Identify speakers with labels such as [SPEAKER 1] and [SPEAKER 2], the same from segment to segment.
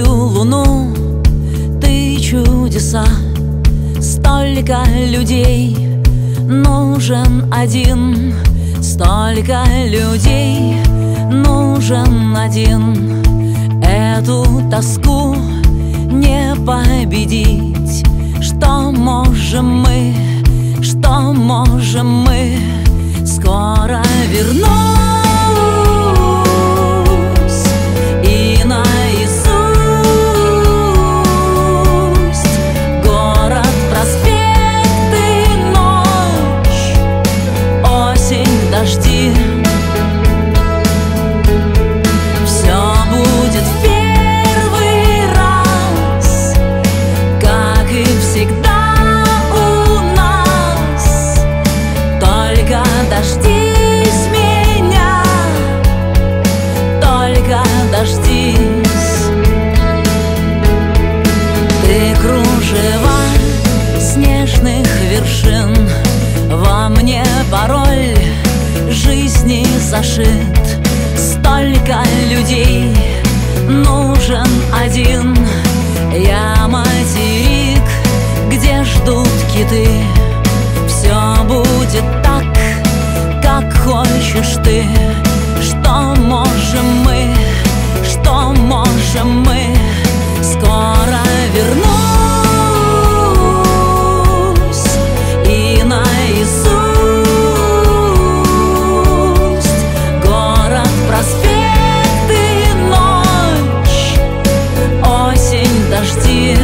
[SPEAKER 1] твою луну, ты чудеса. Столько людей, нужен один. Столько людей, нужен один. Эту тоску не победить. Что можем мы, что можем мы? Скоро вернусь и наизусть город, проспекты, ночь, осень, дожди. Все будет в первый раз, как и всегда у нас. Только дождись меня, только дождись. Ты кружева снежных вершин, во мне пароль жизни зашит. Столько людей, нужен один. Я материк, где ждут киты. Все будет так, как хочешь ты. Что можем мы, что можем мы? Скоро вернусь и наизусть город, проспекты, ночь, осень, дожди.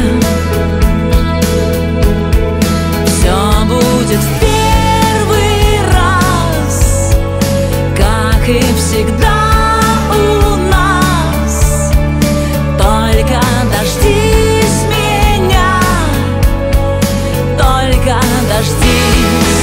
[SPEAKER 1] Все будет в первый раз, как и всегда у нас. Только дождись меня, только дождись.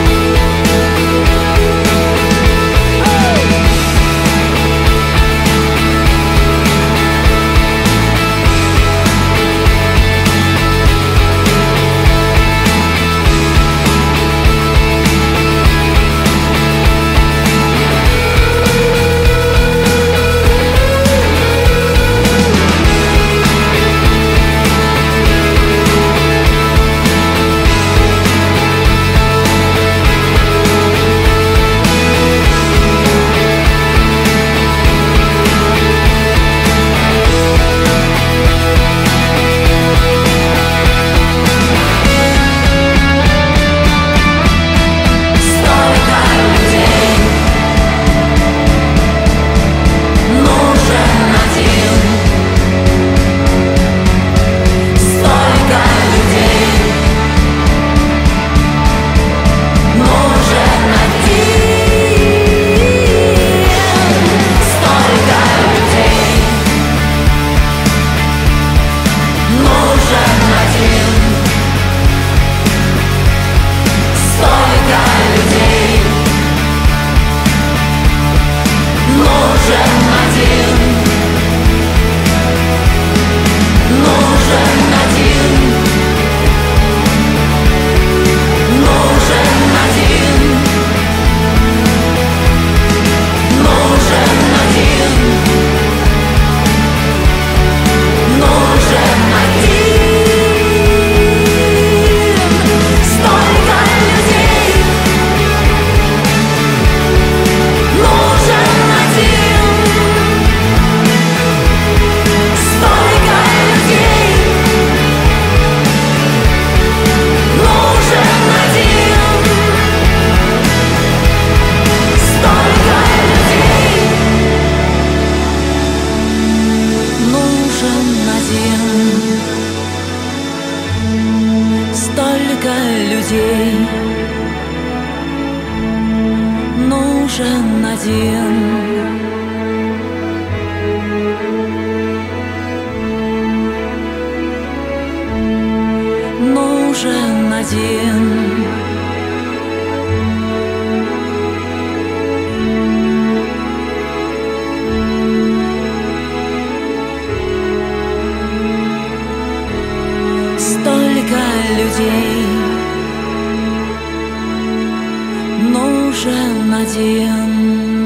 [SPEAKER 1] Столько людей, нужен один. Нужен один. Столько людей, нужен один.